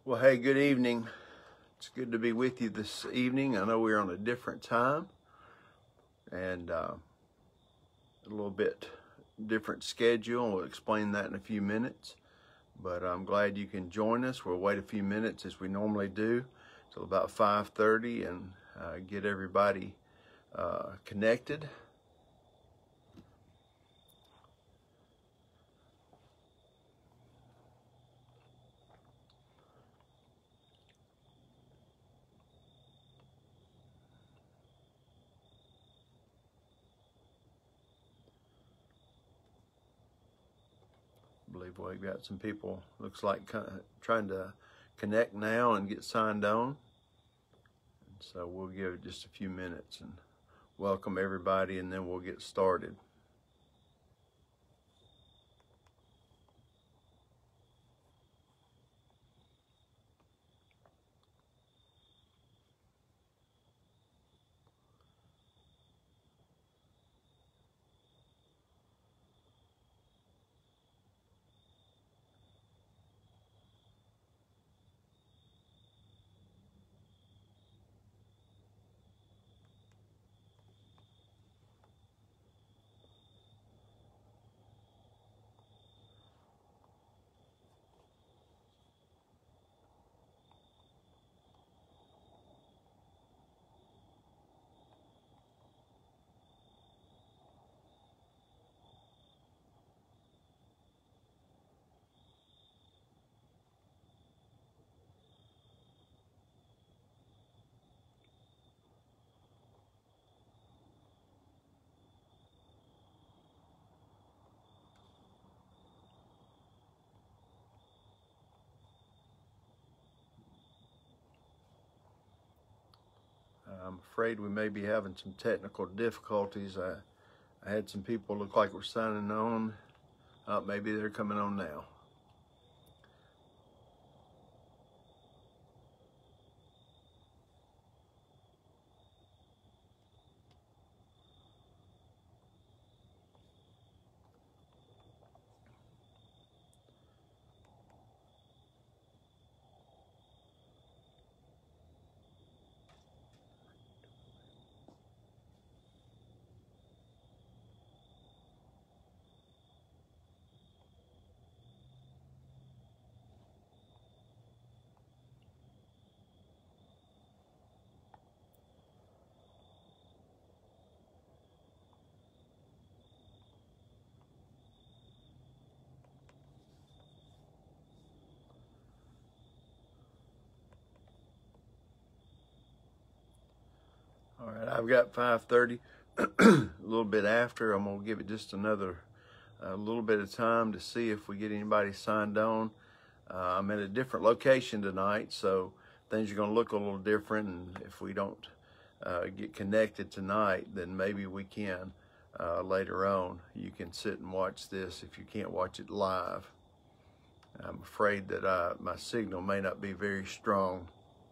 Well, hey, good evening. It's good to be with you this evening. I know we're on a different time and a little bit different schedule. We'll explain that in a few minutes, but I'm glad you can join us. We'll wait a few minutes as we normally do till about 5:30 and get everybody connected. I believe we've got some people, looks like, trying to connect now and get signed on. So we'll give it just a few minutes and welcome everybody, and then we'll get started. I'm afraid we may be having some technical difficulties. I had some people look like we're signing on. Maybe they're coming on now. All right, I've got 5:30, a little bit after. I'm gonna give it just another little bit of time to see if we get anybody signed on. I'm at a different location tonight, so things are gonna look a little different. And if we don't get connected tonight, then maybe we can later on. You can sit and watch this if you can't watch it live. I'm afraid that my signal may not be very strong.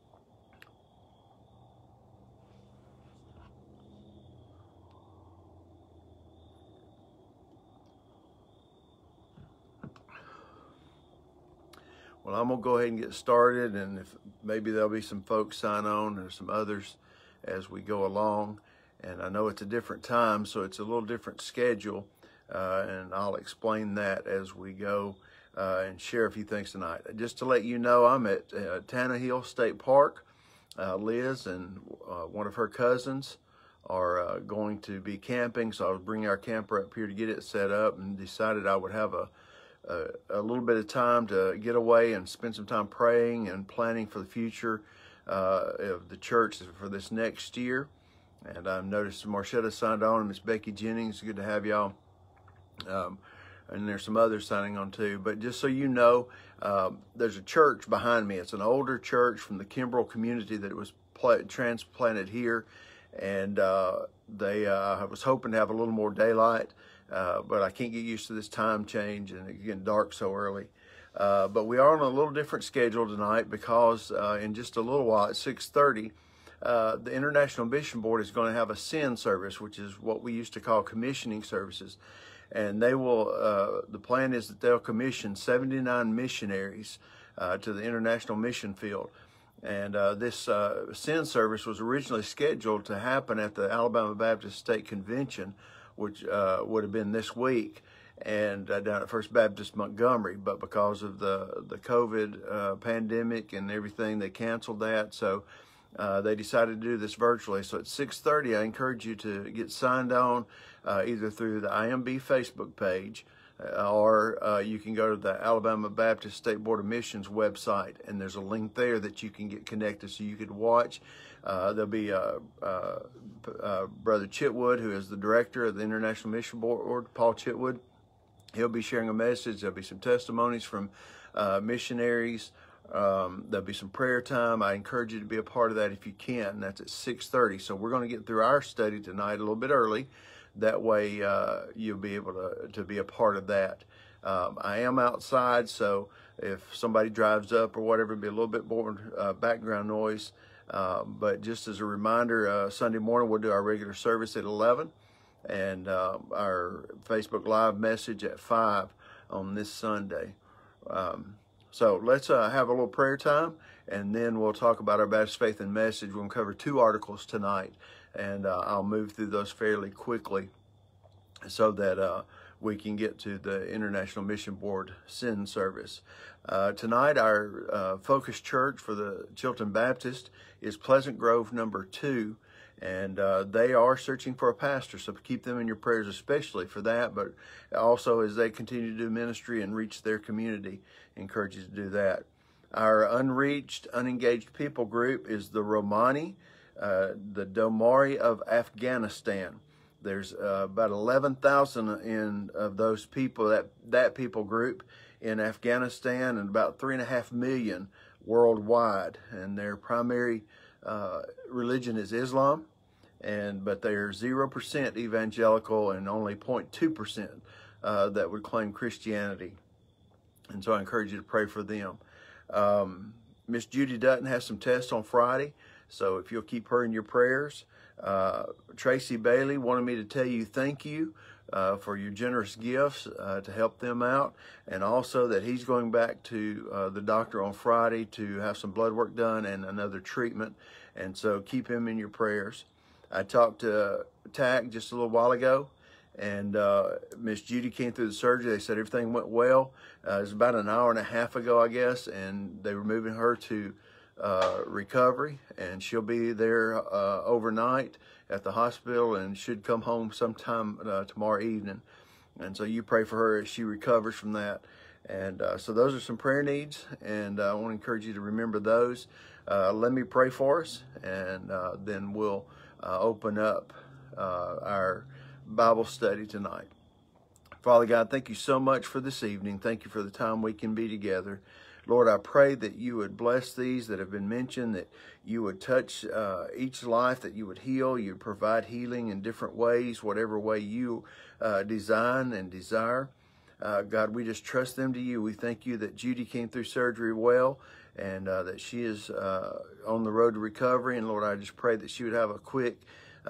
Well, I'm gonna go ahead and get started, and if maybe there'll be some folks sign on or some others as we go along. And I know it's a different time, so it's a little different schedule, and I'll explain that as we go and share a few things tonight. Just to let you know, I'm at Tannehill State Park. Liz and one of her cousins are going to be camping, so I was bringing our camper up here to get it set up, and decided I would have a little bit of time to get away and spend some time praying and planning for the future of the church for this next year. And I've noticed Marchetta signed on, and Miss Becky Jennings. Good to have y'all. And there's some others signing on too. But just so you know, there's a church behind me. It's an older church from the Kimbrell community that was transplanted here. And I was hoping to have a little more daylight. But I can't get used to this time change and it getting dark so early. But we are on a little different schedule tonight because in just a little while at 6:30, the International Mission Board is going to have a SEND service, which is what we used to call commissioning services. And they will, the plan is that they'll commission 79 missionaries to the International Mission Field. And this sin service was originally scheduled to happen at the Alabama Baptist State Convention, which would have been this week, and down at First Baptist Montgomery. But because of the COVID pandemic and everything, they canceled that. So they decided to do this virtually. So at 6:30, I encourage you to get signed on either through the IMB Facebook page, or you can go to the Alabama Baptist State Board of Missions website, and there's a link there that you can get connected so you could watch. There'll be Brother Chitwood, who is the director of the International Mission Board, Paul Chitwood. He'll be sharing a message. There'll be some testimonies from missionaries. There'll be some prayer time. I encourage you to be a part of that if you can. That's at 6:30. So we're going to get through our study tonight a little bit early. That way you'll be able to be a part of that. I am outside, so if somebody drives up or whatever, it'll be a little bit more background noise. But just as a reminder, Sunday morning we'll do our regular service at 11, and our Facebook Live message at 5 on this Sunday. So let's have a little prayer time, and then we'll talk about our Baptist Faith and Message. We're going to cover 2 articles tonight, and I'll move through those fairly quickly so that we can get to the International Mission Board Sin Service. Tonight, our focus church for the Chilton Baptist is Pleasant Grove number 2, and they are searching for a pastor, so keep them in your prayers, especially for that, but also as they continue to do ministry and reach their community. I encourage you to do that. Our unreached, unengaged people group is the Romani, the Domari of Afghanistan. There's about 11,000 of those people, that people group in Afghanistan, and about 3.5 million worldwide. And their primary religion is Islam, but they are 0% evangelical and only 0.2% that would claim Christianity. And so I encourage you to pray for them. Miss Judy Dutton has some tests on Friday, so if you'll keep her in your prayers. Tracy Bailey wanted me to tell you thank you for your generous gifts to help them out, and also that he's going back to the doctor on Friday to have some blood work done and another treatment, and so keep him in your prayers. I talked to TAC just a little while ago, and Miss Judy came through the surgery. They said everything went well. It was about an hour and a half ago, I guess, and they were moving her to recovery, and she'll be there overnight at the hospital and should come home sometime tomorrow evening. And so you pray for her as she recovers from that. And so those are some prayer needs, and I want to encourage you to remember those. Let me pray for us, and then we'll open up our Bible study tonight. Father God, thank you so much for this evening. Thank you for the time we can be together. Lord, I pray that you would bless these that have been mentioned, that you would touch each life, that you would heal, you would provide healing in different ways, whatever way you design and desire. God, we just trust them to you. We thank you that Judy came through surgery well, and that she is on the road to recovery. And Lord, I just pray that she would have a quick,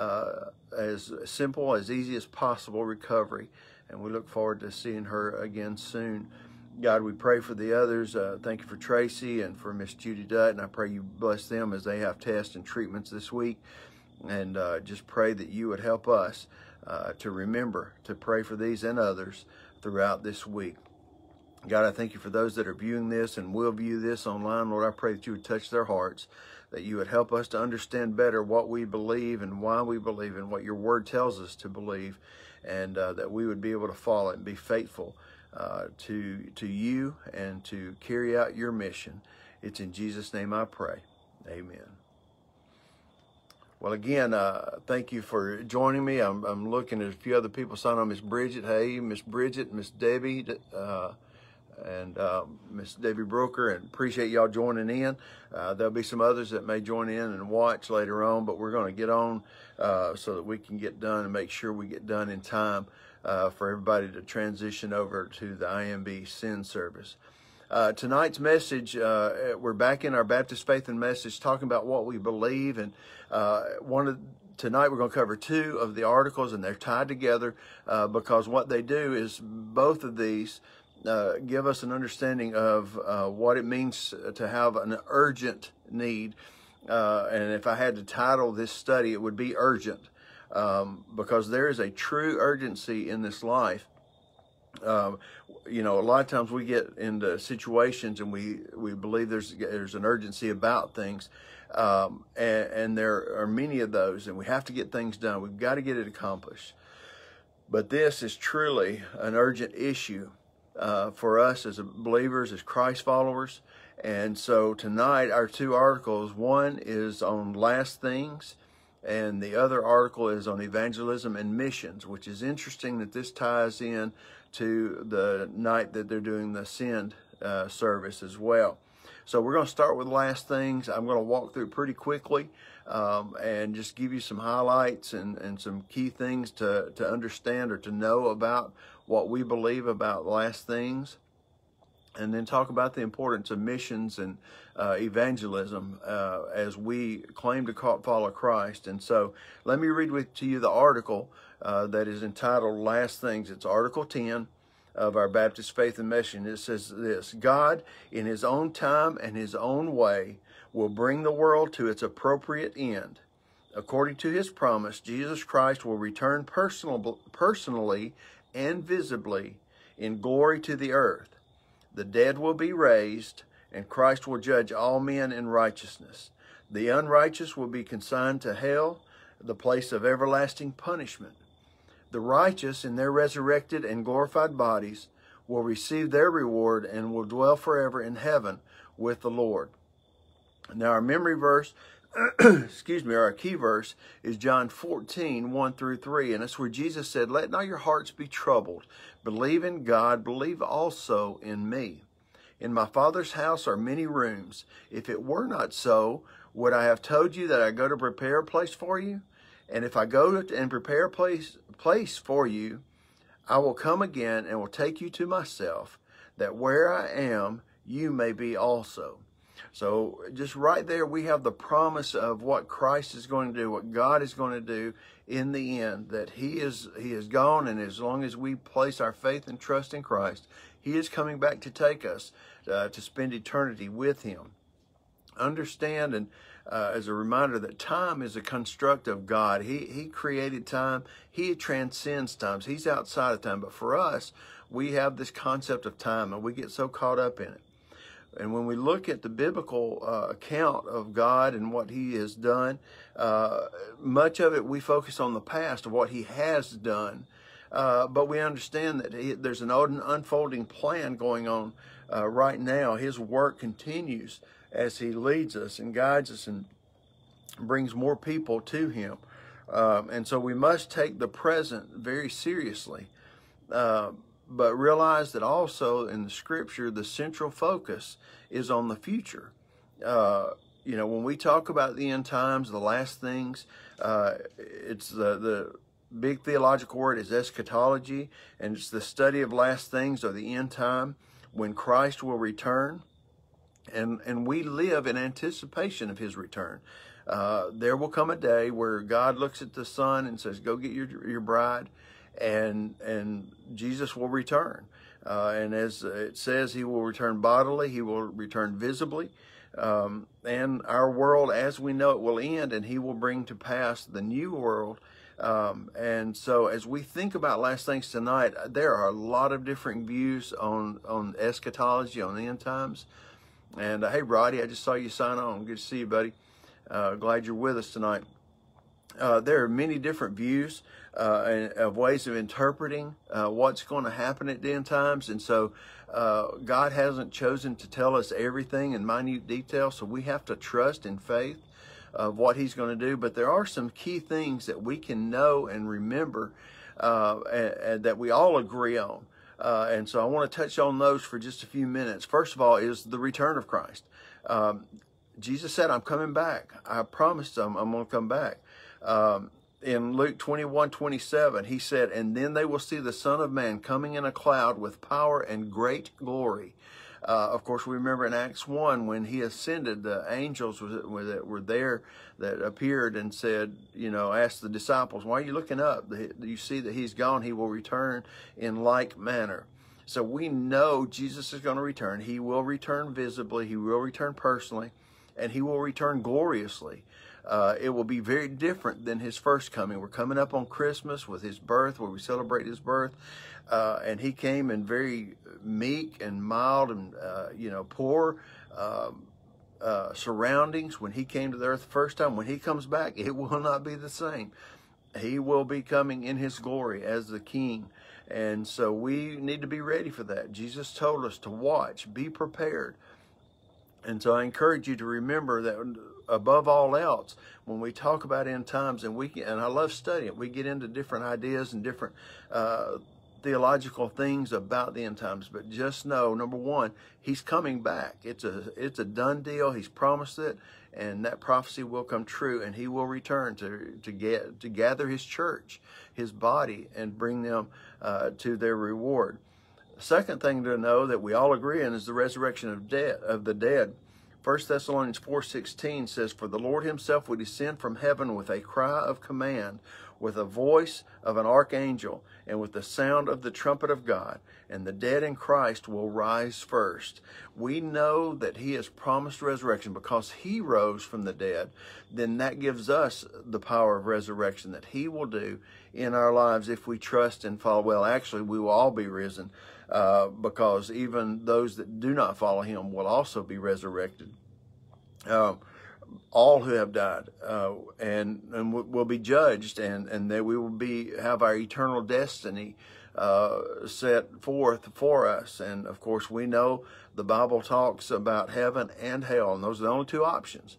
as simple, as easy as possible recovery. And we look forward to seeing her again soon. God, we pray for the others. Thank you for Tracy and for Miss Judy Dutton. I pray you bless them as they have tests and treatments this week. And just pray that you would help us to remember to pray for these and others throughout this week. God, I thank you for those that are viewing this and will view this online. Lord, I pray that you would touch their hearts, that you would help us to understand better what we believe and why we believe and what your word tells us to believe, and that we would be able to follow it and be faithful to you and to carry out your mission. It's in Jesus' name I pray. Amen. Well, again, thank you for joining me. I'm looking at a few other people sign on. Miss Bridget, hey, Miss Bridget, Miss Debbie, and Miss Debbie Brooker, and appreciate y'all joining in. There'll be some others that may join in and watch later on, but we're going to get on so that we can get done and make sure we get done in time for everybody to transition over to the IMB Sin Service. Tonight's message, we're back in our Baptist Faith and Message, talking about what we believe, and tonight we're going to cover 2 of the articles, and they're tied together because what they do is both of these give us an understanding of what it means to have an urgent need. And if I had to title this study, it would be Urgent, because there is a true urgency in this life. You know, a lot of times we get into situations and we believe there's an urgency about things, and there are many of those, and we have to get things done. We've got to get it accomplished. But this is truly an urgent issue for us as believers, as Christ followers. And so tonight, our two articles, one is on last things, and the other article is on evangelism and missions, which is interesting that this ties in to the night that they're doing the Send service as well. So we're going to start with last things. I'm going to walk through pretty quickly and just give you some highlights and some key things to understand or to know about what we believe about last things, and then talk about the importance of missions and evangelism as we claim to follow Christ. And so let me read to you the article that is entitled Last Things. It's Article 10 of our Baptist Faith and Mission. It says this: God, in His own time and His own way, will bring the world to its appropriate end. According to His promise, Jesus Christ will return personally and visibly in glory to the earth. The dead will be raised, and Christ will judge all men in righteousness. The unrighteous will be consigned to hell, the place of everlasting punishment. The righteous, in their resurrected and glorified bodies, will receive their reward and will dwell forever in heaven with the Lord. Now, our memory verse, our key verse is John 14, 1 through 3. And that's where Jesus said, "Let not your hearts be troubled. Believe in God, believe also in me. In my Father's house are many rooms. If it were not so, would I have told you that I go to prepare a place for you? And if I go and prepare a place for you, I will come again and will take you to myself, that where I am, you may be also." So just right there, we have the promise of what Christ is going to do, what God is going to do in the end, that He is gone, and as long as we place our faith and trust in Christ, He is coming back to take us to spend eternity with Him. Understand, and as a reminder, that time is a construct of God. He created time. He transcends times. He's outside of time. But for us, we have this concept of time, and we get so caught up in it. And when we look at the biblical account of God and what He has done, much of it we focus on the past of what He has done. But we understand that there's an unfolding plan going on right now. His work continues as He leads us and guides us and brings more people to Him. And so we must take the present very seriously. But realize that also in the Scripture, the central focus is on the future. You know, when we talk about the end times, the last things, it's the big theological word is eschatology, and it's the study of last things or the end time when Christ will return. And we live in anticipation of His return. There will come a day where God looks at the sun and says, "Go get your bride," and Jesus will return. And as it says, He will return bodily, He will return visibly, and our world as we know it will end, and He will bring to pass the new world. And so as we think about last things tonight, there are a lot of different views on eschatology, on the end times. And hey, Roddy, I just saw you sign on. Good to see you, buddy. Glad you're with us tonight. There are many different views of ways of interpreting what's going to happen at the end times. And so God hasn't chosen to tell us everything in minute detail, so we have to trust in faith of what He's going to do. But there are some key things that we can know and remember and that we all agree on. And so I want to touch on those for just a few minutes. First of all is the return of Christ. Jesus said, "I'm coming back. I promised them I'm going to come back." In Luke 21:27, He said, "And then they will see the Son of Man coming in a cloud with power and great glory." Of course, we remember in Acts 1 when He ascended, the angels that were there that appeared and said, asked the disciples, "Why are you looking up? You see that He's gone. He will return in like manner." So we know Jesus is going to return. He will return visibly. He will return personally, and he will return gloriously. It will be very different than his first coming. We're coming up on Christmas with his birth, where we celebrate his birth. And he came in very meek and mild and, poor surroundings when he came to the earth the first time. When he comes back, it will not be the same. He will be coming in his glory as the King. And so we need to be ready for that. Jesus told us to watch, be prepared. And so I encourage you to remember that above all else, when we talk about end times, and I love studying it, we get into different ideas and different theological things about the end times. But just know, number one, he's coming back. It's a done deal. He's promised it, and that prophecy will come true, and he will return to gather his church, his body, and bring them to their reward. Second thing to know that we all agree on is the resurrection of the dead. 1 Thessalonians 4:16 says, "For the Lord himself will descend from heaven with a cry of command, with a voice of an archangel, and with the sound of the trumpet of God, and the dead in Christ will rise first." We know that he has promised resurrection because he rose from the dead. Then that gives us the power of resurrection that he will do in our lives if we trust and follow. Well, actually, we will all be risen. Because even those that do not follow him will also be resurrected. All who have died and will be judged, and that we will have our eternal destiny set forth for us. And of course, we know the Bible talks about heaven and hell, and those are the only two options.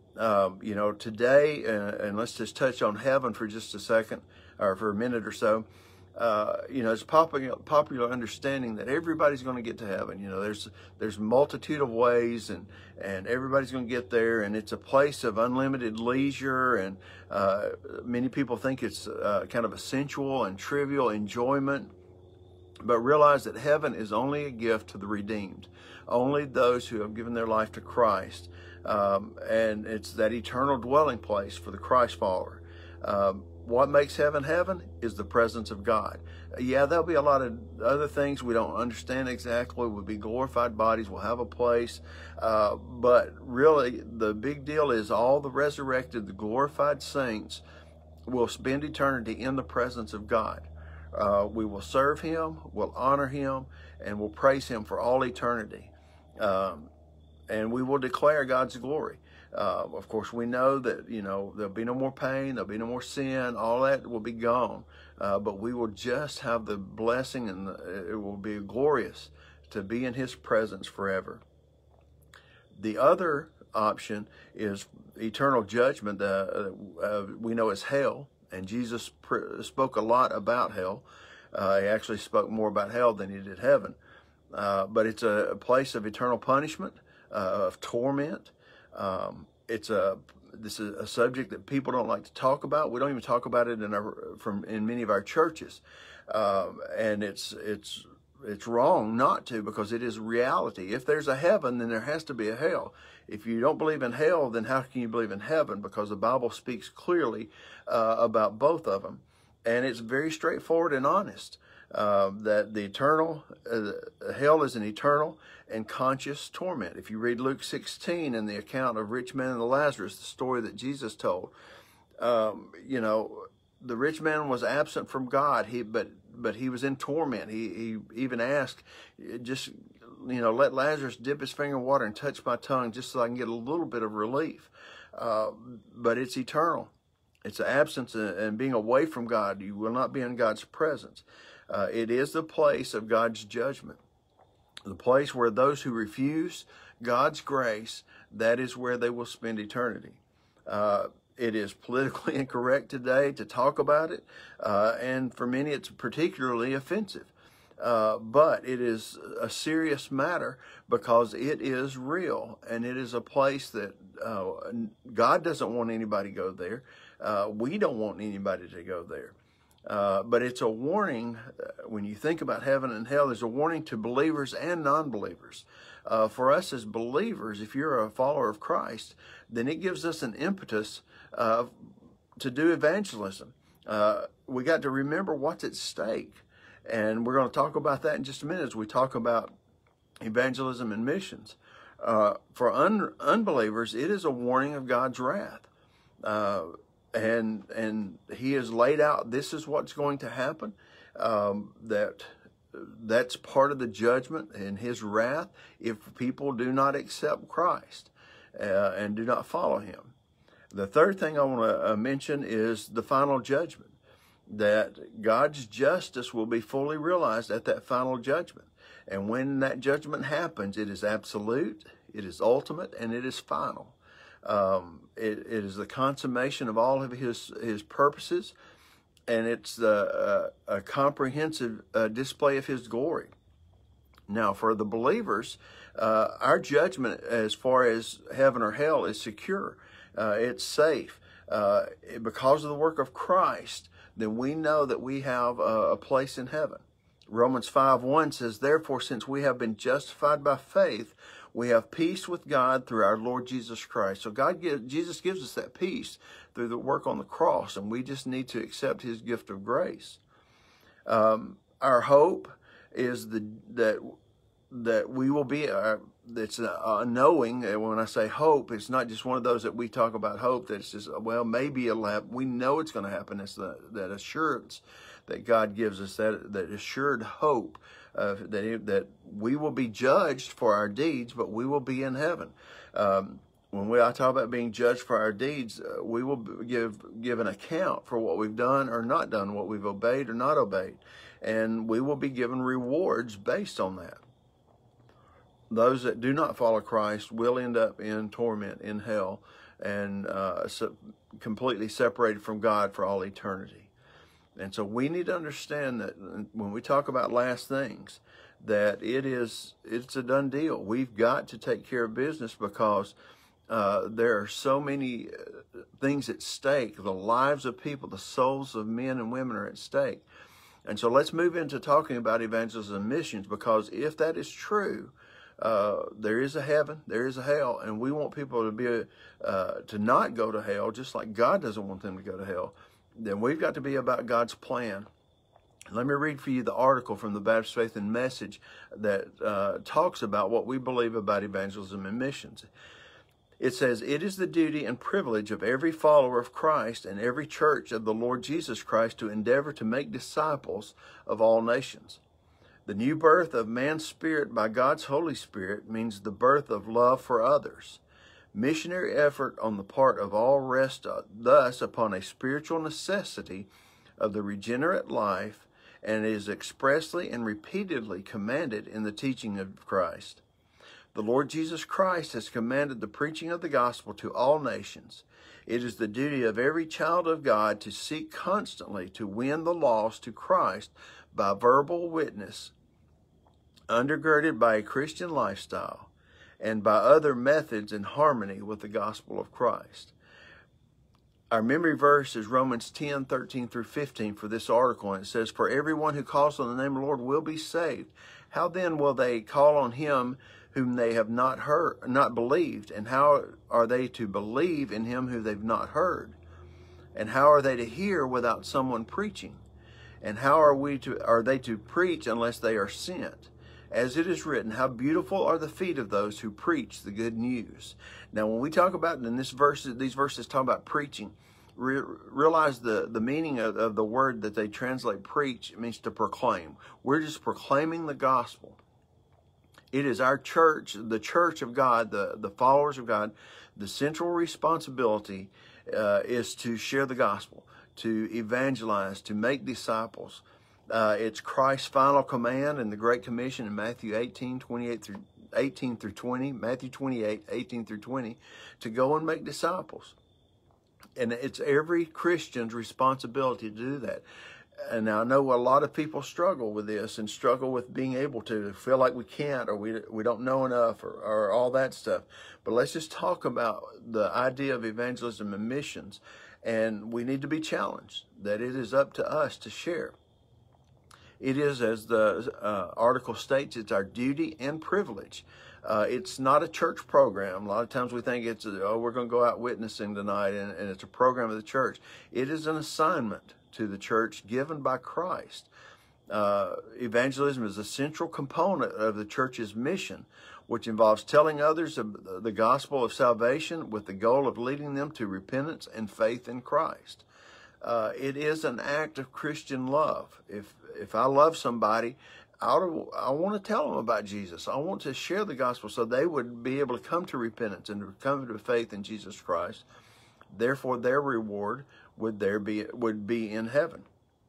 Today, and let's just touch on heaven for just a second, or for a minute or so. It's popular understanding that everybody's going to get to heaven. There's multitude of ways, and everybody's going to get there, and it's a place of unlimited leisure, and many people think it's kind of a sensual and trivial enjoyment. But realize that heaven is only a gift to the redeemed, only those who have given their life to Christ, and it's that eternal dwelling place for the Christ follower. What makes heaven heaven is the presence of God. Yeah, there'll be a lot of other things we don't understand exactly. We'll be glorified bodies. We'll have a place. But really, the big deal is all the resurrected, the glorified saints will spend eternity in the presence of God. We will serve him, we'll honor him, and we'll praise him for all eternity. And we will declare God's glory. Of course, we know that, there'll be no more pain, there'll be no more sin, all that will be gone. But we will just have the blessing, and it will be glorious to be in his presence forever. The other option is eternal judgment, we know as hell, and Jesus spoke a lot about hell. He actually spoke more about hell than he did heaven. But it's a place of eternal punishment, of torment. This is a subject that people don't like to talk about. We don't even talk about it in many of our churches, and it's wrong not to, because it is reality. If there's a heaven, then there has to be a hell. If you don't believe in hell, then how can you believe in heaven? Because the Bible speaks clearly about both of them, and it's very straightforward and honest. That the eternal hell is an eternal and conscious torment. If you read Luke 16 and the account of rich man and Lazarus, the story that Jesus told, the rich man was absent from God. But he was in torment. He even asked, just let Lazarus dip his finger in water and touch my tongue, just so I can get a little bit of relief. But it's eternal. It's absence and being away from God. You will not be in God's presence. It is the place of God's judgment, the place where those who refuse God's grace, that is where they will spend eternity. It is politically incorrect today to talk about it, and for many it's particularly offensive. But it is a serious matter because it is real, and it is a place that God doesn't want anybody to go there. We don't want anybody to go there. But it's a warning. When you think about heaven and hell, there's a warning to believers and non-believers. For us as believers, if you're a follower of Christ, then it gives us an impetus to do evangelism. We got to remember what's at stake. And we're going to talk about that in just a minute as we talk about evangelism and missions. For unbelievers, it is a warning of God's wrath. And he has laid out, this is what's going to happen, that's part of the judgment and his wrath if people do not accept Christ and do not follow him. The third thing I want to mention is the final judgment, that God's justice will be fully realized at that final judgment. And when that judgment happens, it is absolute, it is ultimate, and it is final. It is the consummation of all of his purposes, and it's a comprehensive display of his glory. Now, for the believers, our judgment as far as heaven or hell is secure. It's safe. Because of the work of Christ, then we know that we have a place in heaven. Romans 5:1 says, "Therefore, since we have been justified by faith, we have peace with God through our Lord Jesus Christ." So Jesus gives us that peace through the work on the cross, and we just need to accept his gift of grace. Our hope is that we will be, it's a knowing, and when I say hope, it's not just one of those that we talk about hope, that's just, well, maybe it'll happen. We know it's going to happen. It's that assurance that God gives us, that assured hope that we will be judged for our deeds, but we will be in heaven. When I talk about being judged for our deeds, we will give an account for what we've done or not done, what we've obeyed or not obeyed, and we will be given rewards based on that. Those that do not follow Christ will end up in torment in hell and completely separated from God for all eternity. And so we need to understand that when we talk about last things, that it's a done deal. We've got to take care of business because there are so many things at stake. The lives of people, the souls of men and women are at stake. And so let's move into talking about evangelism and missions, because if that is true, there is a heaven, there is a hell, and we want people to be to not go to hell, just like God doesn't want them to go to hell. Then we've got to be about God's plan. Let me read for you the article from the Baptist Faith and Message that talks about what we believe about evangelism and missions. It says, "It is the duty and privilege of every follower of Christ and every church of the Lord Jesus Christ to endeavor to make disciples of all nations. The new birth of man's spirit by God's Holy Spirit means the birth of love for others. Missionary effort on the part of all rests thus upon a spiritual necessity of the regenerate life, and is expressly and repeatedly commanded in the teaching of Christ. The Lord Jesus Christ has commanded the preaching of the gospel to all nations. It is the duty of every child of God to seek constantly to win the lost to Christ by verbal witness, undergirded by a Christian lifestyle, and by other methods in harmony with the gospel of Christ." Our memory verse is Romans 10:13 through 15 for this article, and it says, "For everyone who calls on the name of the Lord will be saved. How then will they call on him whom they have not believed? And how are they to believe in him who they've not heard? And how are they to hear without someone preaching? And how are they to preach unless they are sent? As it is written, how beautiful are the feet of those who preach the good news." Now, when we talk about in these verses talk about preaching, realize the meaning of the word that they translate preach. It means to proclaim. We're just proclaiming the gospel. It is our church, the church of God, the followers of God. The central responsibility is to share the gospel, to evangelize, to make disciples. It's Christ's final command in the Great Commission in Matthew 18 through 20, Matthew 28, 18 through 20, to go and make disciples. And it's every Christian's responsibility to do that. And now I know a lot of people struggle with this and struggle with being able to feel like we can't, or we don't know enough, or all that stuff. But let's just talk about the idea of evangelism and missions. And we need to be challenged that it is up to us to share. It is, as the article states, it's our duty and privilege. It's not a church program. A lot of times we think it's, we're going to go out witnessing tonight, and it's a program of the church. It is an assignment to the church given by Christ. Evangelism is a central component of the church's mission, which involves telling others of the gospel of salvation with the goal of leading them to repentance and faith in Christ. It is an act of Christian love. If I love somebody, I want to tell them about Jesus. I want to share the gospel so they would be able to come to repentance and to come to faith in Jesus Christ. Therefore, their reward would be in heaven.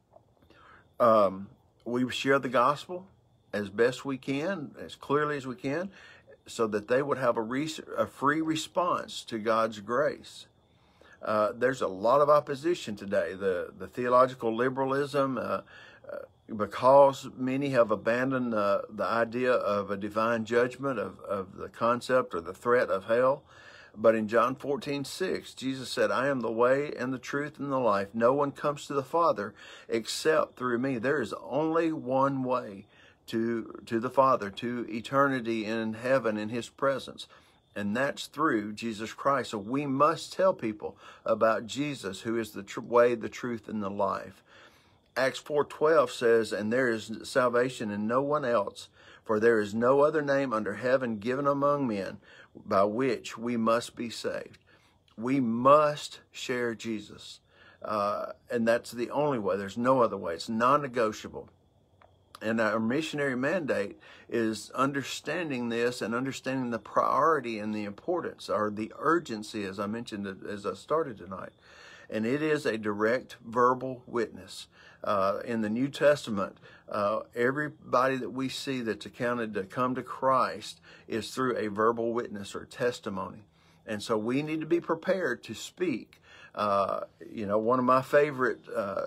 We share the gospel as best we can, as clearly as we can, so that they would have a free response to God's grace. There's a lot of opposition today. The theological liberalism, because many have abandoned the idea of a divine judgment, of the concept or the threat of hell. But in John 14:6, Jesus said, I am the way and the truth and the life. No one comes to the Father except through me. There is only one way to the Father, to eternity in heaven in His presence. And that's through Jesus Christ. So we must tell people about Jesus, who is the way, the truth, and the life. Acts 4:12 says, and there is salvation in no one else, for there is no other name under heaven given among men by which we must be saved. We must share Jesus. And that's the only way. There's no other way. It's non-negotiable. And our missionary mandate is understanding this and understanding the priority and the importance, or the urgency, as I mentioned as I started tonight. And it is a direct verbal witness. In the New Testament, everybody that we see that's accounted to come to Christ is through a verbal witness or testimony. And so we need to be prepared to speak. One of my favorite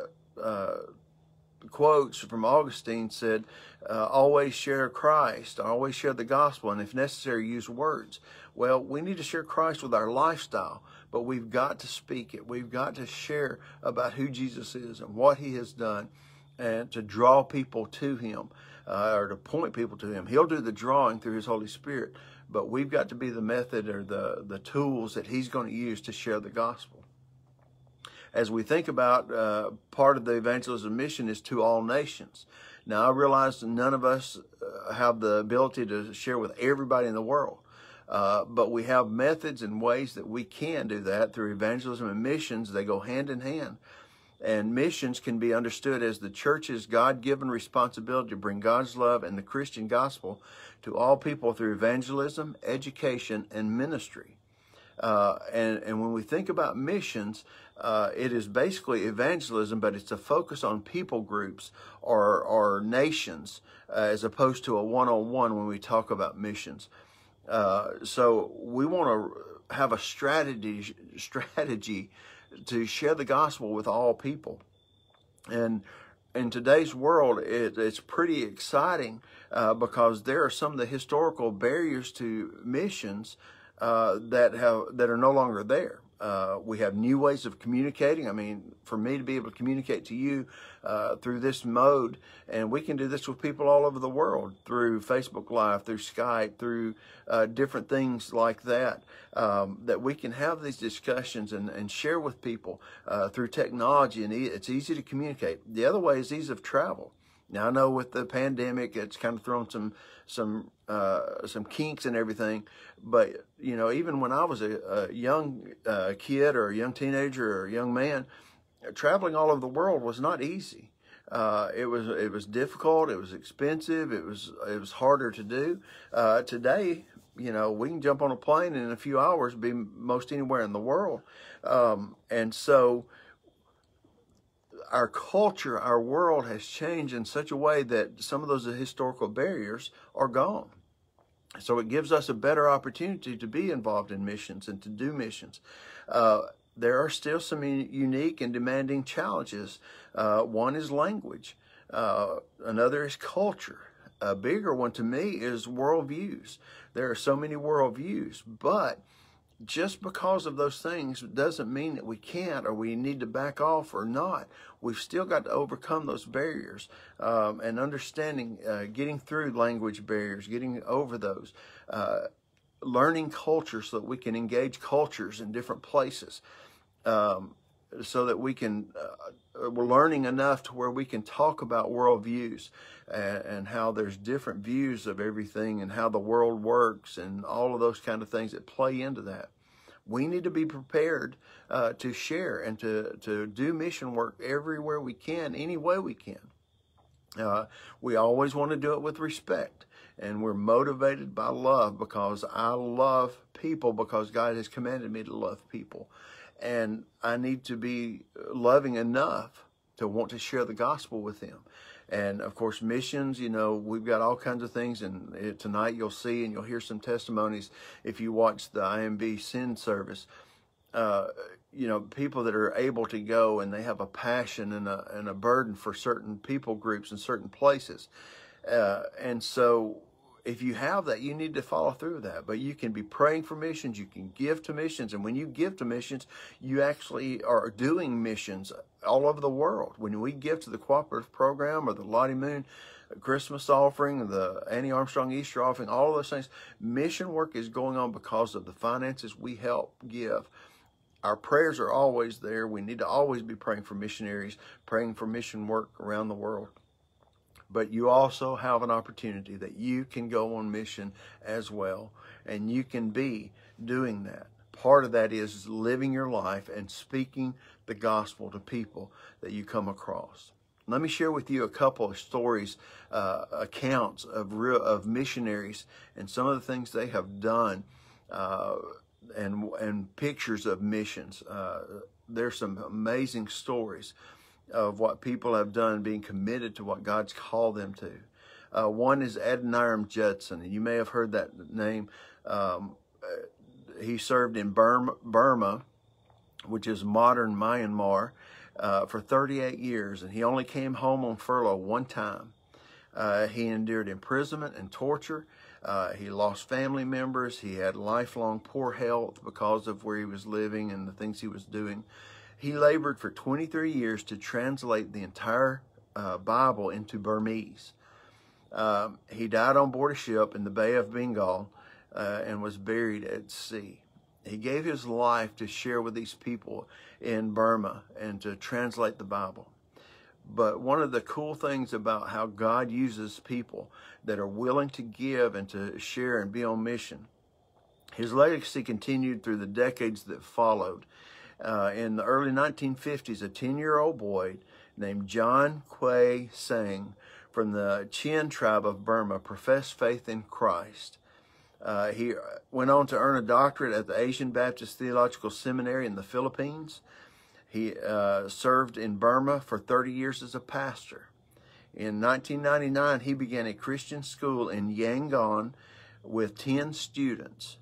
quotes from Augustine said, always share Christ, always share the gospel, and if necessary, use words. Well, we need to share Christ with our lifestyle, but we've got to speak it. We've got to share about who Jesus is and what He has done, and to draw people to Him, or to point people to Him. He'll do the drawing through His Holy Spirit, but we've got to be the method or the tools that He's going to use to share the gospel. As we think about part of the evangelism mission is to all nations. Now, I realize that none of us have the ability to share with everybody in the world, but we have methods and ways that we can do that through evangelism and missions. They go hand in hand. And missions can be understood as the church's God-given responsibility to bring God's love and the Christian gospel to all people through evangelism, education, and ministry. And when we think about missions, it is basically evangelism, but it's a focus on people groups or nations, as opposed to a one-on-one when we talk about missions. So we want to have a strategy to share the gospel with all people. And in today's world, it's pretty exciting because there are some of the historical barriers to missions that are no longer there. We have new ways of communicating. I mean, for me to be able to communicate to you through this mode, and we can do this with people all over the world through Facebook Live, through Skype, through different things like that, that we can have these discussions and share with people through technology, and it's easy to communicate. The other way is ease of travel. Now, I know with the pandemic, it's kind of thrown some kinks and everything, but even when I was a young kid or a young teenager or a young man, traveling all over the world was not easy. It was difficult. It was expensive. It was harder to do. Today, we can jump on a plane and in a few hours be most anywhere in the world, and so our culture, our world has changed in such a way that some of those historical barriers are gone. So it gives us a better opportunity to be involved in missions and to do missions. There are still some unique and demanding challenges. One is language. Another is culture. A bigger one to me is worldviews. There are so many worldviews, but just because of those things doesn't mean that we can't or we need to back off or not. We've still got to overcome those barriers and understanding, getting through language barriers, getting over those, learning culture so that we can engage cultures in different places. so that we can, we're learning enough to where we can talk about worldviews and how there's different views of everything and how the world works and all of those kind of things that play into that. We need to be prepared to share and to do mission work everywhere we can, any way we can. We always want to do it with respect, and we're motivated by love, because I love people because God has commanded me to love people, and I need to be loving enough to want to share the gospel with them. And of course, missions, you know, we've got all kinds of things, and tonight you'll see and you'll hear some testimonies if you watch the IMB Send service. You know, people that are able to go and they have a passion and a burden for certain people groups and certain places. And so if you have that, you need to follow through with that. But you can be praying for missions, you can give to missions, and when you give to missions, you actually are doing missions all over the world. When we give to the cooperative program or the Lottie Moon Christmas offering, the Annie Armstrong Easter offering, all of those things, mission work is going on because of the finances we help give. Our prayers are always there. We need to always be praying for missionaries, praying for mission work around the world. But you also have an opportunity that you can go on mission as well, and you can be doing that. Part of that is living your life and speaking the gospel to people that you come across. Let me share with you a couple of stories, accounts of missionaries and some of the things they have done, and pictures of missions. There's some amazing stories of what people have done, being committed to what God's called them to. One is Adoniram Judson, and you may have heard that name. He served in Burma, which is modern Myanmar, for 38 years, and he only came home on furlough one time. He endured imprisonment and torture. He lost family members. He had lifelong poor health because of where he was living and the things he was doing. He labored for 23 years to translate the entire Bible into Burmese. He died on board a ship in the Bay of Bengal and was buried at sea. He gave his life to share with these people in Burma and to translate the Bible. But one of the cool things about how God uses people that are willing to give and to share and be on mission, his legacy continued through the decades that followed. In the early 1950s, a 10-year-old boy named John Kwei Sang from the Chin tribe of Burma professed faith in Christ. He went on to earn a doctorate at the Asian Baptist Theological Seminary in the Philippines. He served in Burma for 30 years as a pastor. In 1999, he began a Christian school in Yangon with 10 students.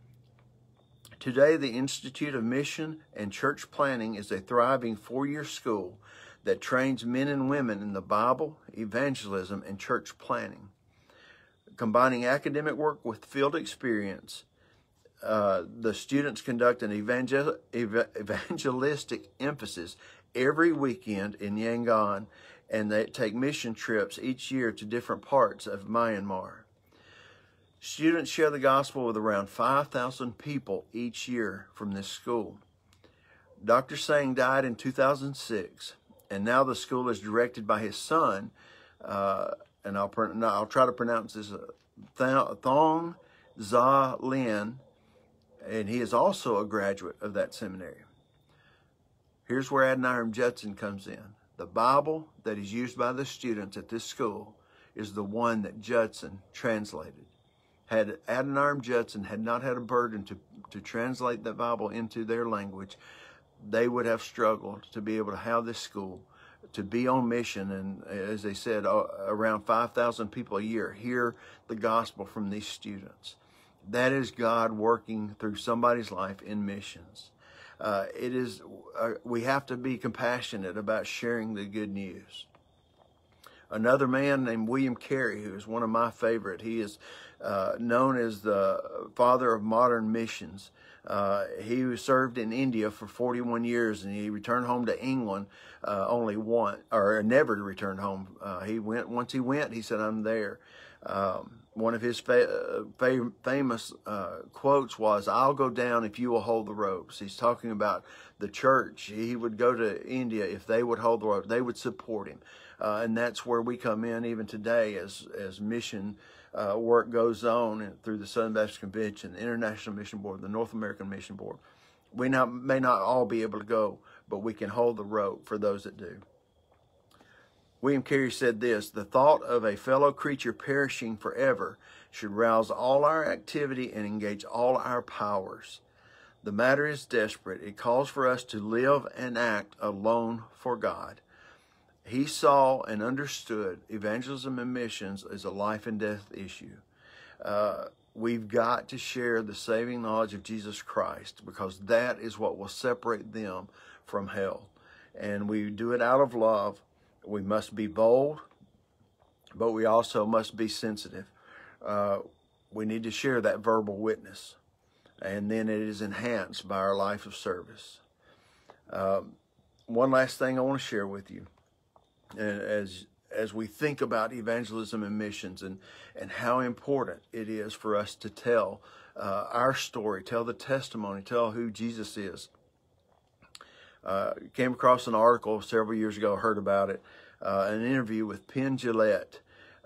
Today, the Institute of Mission and Church Planning is a thriving 4-year school that trains men and women in the Bible, evangelism, and church planning. Combining academic work with field experience, the students conduct an evangelistic emphasis every weekend in Yangon, and they take mission trips each year to different parts of Myanmar. Students share the gospel with around 5,000 people each year from this school. Dr. Sang died in 2006, and now the school is directed by his son, and I'll try to pronounce this, Thong Za Lin, and he is also a graduate of that seminary. Here's where Adoniram Judson comes in. The Bible that is used by the students at this school is the one that Judson translated. Had Adoniram Judson had not had a burden to translate the Bible into their language, they would have struggled to be able to have this school, to be on mission, and as they said, around 5,000 people a year hear the gospel from these students. That is God working through somebody's life in missions. We have to be compassionate about sharing the good news. Another man named William Carey, who is one of my favorite, he is known as the father of modern missions. He served in India for 41 years, and he returned home to England only once, or never returned home. Once he went, he said, "I'm there." one of his famous quotes was, "I'll go down if you will hold the ropes." He's talking about the church. He would go to India if they would hold the ropes. They would support him. And that's where we come in even today as mission work goes on through the Southern Baptist Convention, the International Mission Board, the North American Mission Board. We may not all be able to go, but we can hold the rope for those that do. William Carey said this: "The thought of a fellow creature perishing forever should rouse all our activity and engage all our powers. The matter is desperate. It calls for us to live and act alone for God." He saw and understood evangelism and missions as a life and death issue. We've got to share the saving knowledge of Jesus Christ, because that is what will separate them from hell. And we do it out of love. We must be bold, but we also must be sensitive. We need to share that verbal witness, and then it is enhanced by our life of service. One last thing I want to share with you, as we think about evangelism and missions, and how important it is for us to tell our story, tell the testimony, tell who Jesus is. Came across an article several years ago, heard about it, an interview with Penn Jillette.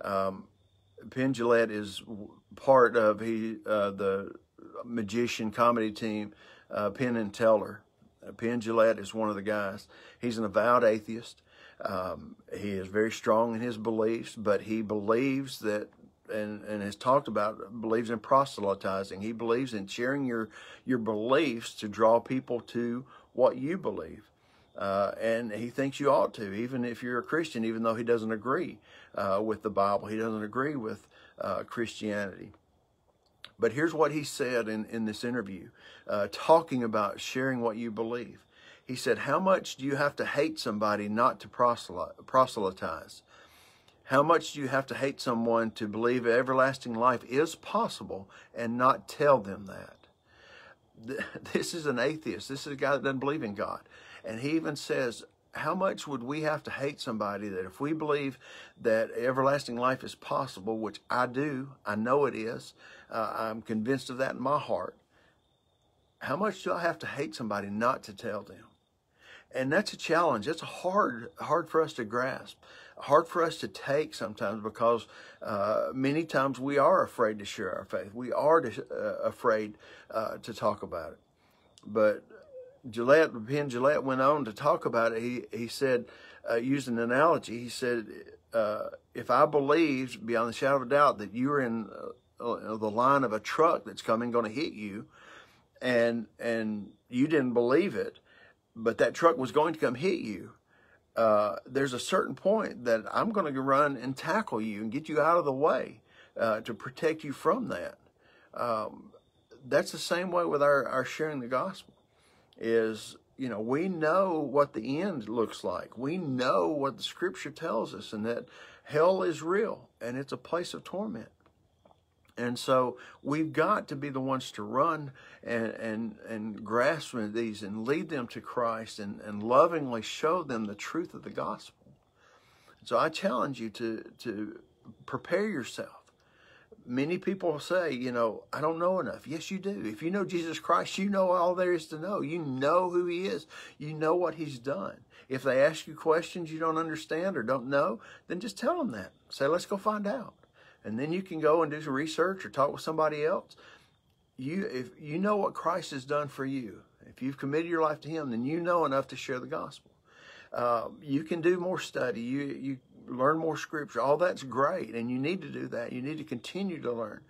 Penn Jillette is part of the magician comedy team, Penn and Teller. Penn Jillette is one of the guys. He's an avowed atheist. He is very strong in his beliefs, but he believes that, and has talked about, believes in proselytizing. He believes in sharing your beliefs to draw people to what you believe. And he thinks you ought to, even if you're a Christian, even though he doesn't agree with the Bible. He doesn't agree with Christianity. But here's what he said in this interview, talking about sharing what you believe. He said, "How much do you have to hate somebody not to proselytize? How much do you have to hate someone to believe everlasting life is possible and not tell them that?" This is an atheist. This is a guy that doesn't believe in God. And he even says, how much would we have to hate somebody that if we believe that everlasting life is possible, which I do, I know it is, I'm convinced of that in my heart, how much do I have to hate somebody not to tell them? And that's a challenge. It's hard for us to grasp, hard for us to take sometimes, because many times we are afraid to share our faith. We are afraid to talk about it. But Penn Jillette went on to talk about it. He said, used an analogy. He said, if I believed beyond the shadow of a doubt that you're in the line of a truck that's coming, going to hit you, and you didn't believe it, but that truck was going to come hit you, there's a certain point that I'm going to run and tackle you and get you out of the way to protect you from that. That's the same way with our sharing the gospel. Is, we know what the end looks like. We know what the scripture tells us, and that hell is real and it's a place of torment. And so we've got to be the ones to run and grasp these and lead them to Christ, and lovingly show them the truth of the gospel. So I challenge you to prepare yourself. Many people say, I don't know enough. Yes, you do. If you know Jesus Christ, you know all there is to know. You know who he is. You know what he's done. If they ask you questions you don't understand or don't know, then just tell them that. Say, let's go find out. And then you can go and do some research or talk with somebody else. If you know what Christ has done for you, if you've committed your life to him, then you know enough to share the gospel. You can do more study. You learn more scripture. All that's great, and you need to do that. You need to continue to learn.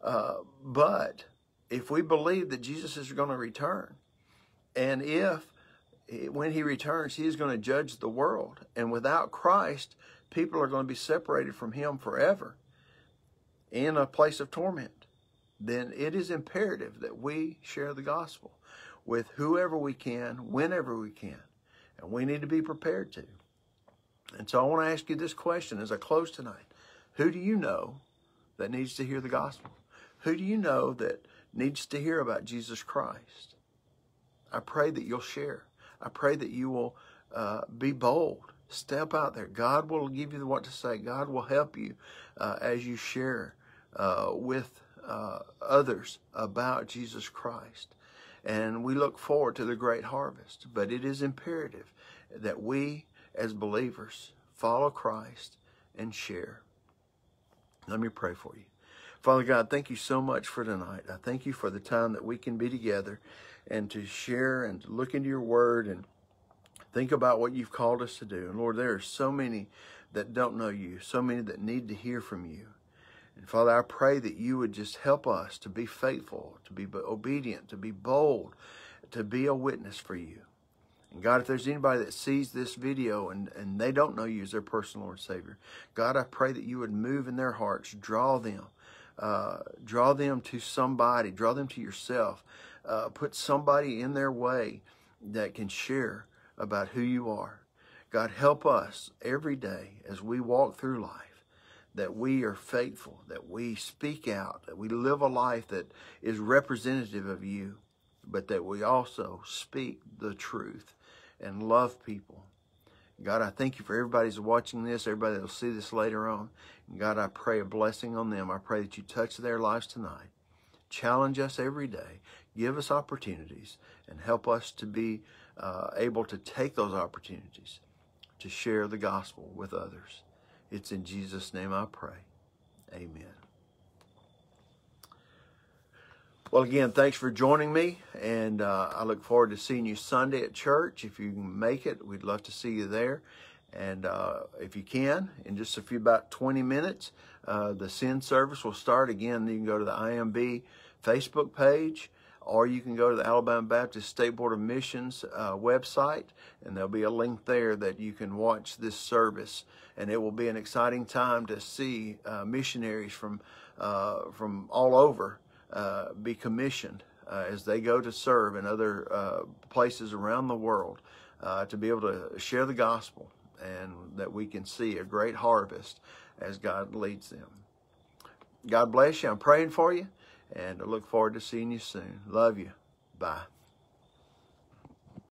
But if we believe that Jesus is going to return, and when he returns, he is going to judge the world, and without Christ, people are going to be separated from him forever in a place of torment, then it is imperative that we share the gospel with whoever we can, whenever we can. And we need to be prepared to. And so I want to ask you this question as I close tonight. Who do you know that needs to hear the gospel? Who do you know that needs to hear about Jesus Christ? I pray that you'll share. I pray that you will be bold. Step out there. God will give you what to say. God will help you as you share with others about Jesus Christ. And we look forward to the great harvest. But it is imperative that we, as believers, follow Christ and share. Let me pray for you. Father God, thank you so much for tonight. I thank you for the time that we can be together and to share and to look into your word and think about what you've called us to do. And Lord, there are so many that don't know you, so many that need to hear from you. And Father, I pray that you would just help us to be faithful, to be obedient, to be bold, to be a witness for you. And God, if there's anybody that sees this video and they don't know you as their personal Lord and Savior, God, I pray that you would move in their hearts, draw them to somebody, draw them to yourself, put somebody in their way that can share about who you are. God, help us every day as we walk through life, that we are faithful, that we speak out, that we live a life that is representative of you, but that we also speak the truth and love people. God, I thank you for everybody who's watching this, everybody that will see this later on. And God, I pray a blessing on them. I pray that you touch their lives tonight. Challenge us every day. Give us opportunities and help us to be able to take those opportunities to share the gospel with others. It's in Jesus' name I pray. Amen. Well, again, thanks for joining me, and I look forward to seeing you Sunday at church. If you can make it, we'd love to see you there. And if you can, in just about 20 minutes, the Send service will start. Again, you can go to the IMB Facebook page, or you can go to the Alabama Baptist State Board of Missions website, and there'll be a link there that you can watch this service. And it will be an exciting time to see missionaries from all over be commissioned as they go to serve in other places around the world to be able to share the gospel, and that we can see a great harvest as God leads them. God bless you. I'm praying for you, and I look forward to seeing you soon. Love you. Bye.